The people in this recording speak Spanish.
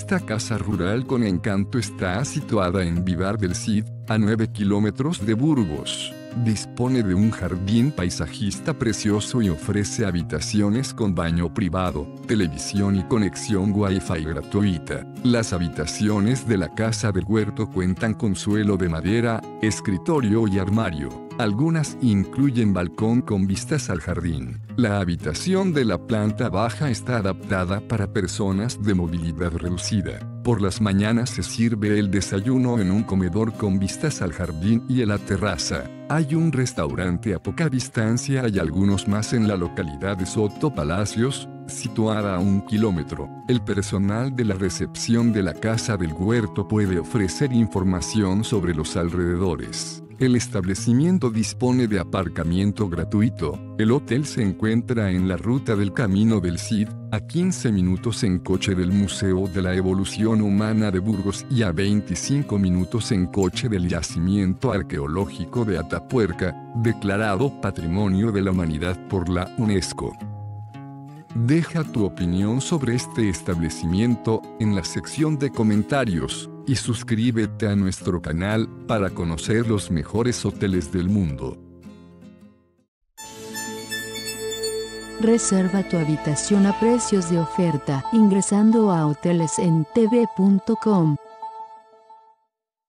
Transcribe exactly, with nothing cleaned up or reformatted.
Esta casa rural con encanto está situada en Vivar del Cid, a nueve kilómetros de Burgos. Dispone de un jardín paisajista precioso y ofrece habitaciones con baño privado, televisión y conexión Wi-Fi gratuita. Las habitaciones de la Casa del Huerto cuentan con suelo de madera, escritorio y armario. Algunas incluyen balcón con vistas al jardín. La habitación de la planta baja está adaptada para personas de movilidad reducida. Por las mañanas se sirve el desayuno en un comedor con vistas al jardín y a la terraza. Hay un restaurante a poca distancia y algunos más en la localidad de Soto Palacios, situada a un kilómetro. El personal de la recepción de la Casa del Huerto puede ofrecer información sobre los alrededores. El establecimiento dispone de aparcamiento gratuito. El hotel se encuentra en la ruta del Camino del Cid, a quince minutos en coche del Museo de la Evolución Humana de Burgos y a veinticinco minutos en coche del Yacimiento Arqueológico de Atapuerca, declarado Patrimonio de la Humanidad por la UNESCO. Deja tu opinión sobre este establecimiento en la sección de comentarios y suscríbete a nuestro canal para conocer los mejores hoteles del mundo. Reserva tu habitación a precios de oferta ingresando a hoteles en t v punto com.